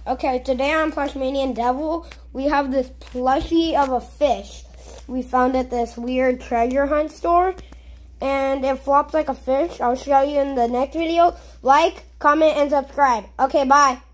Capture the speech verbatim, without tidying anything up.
Okay, today on Plush Mania Devil, we have this plushie of a fish. We found at this weird treasure hunt store, and it flops like a fish. I'll show you in the next video. Like, comment, and subscribe. Okay, bye.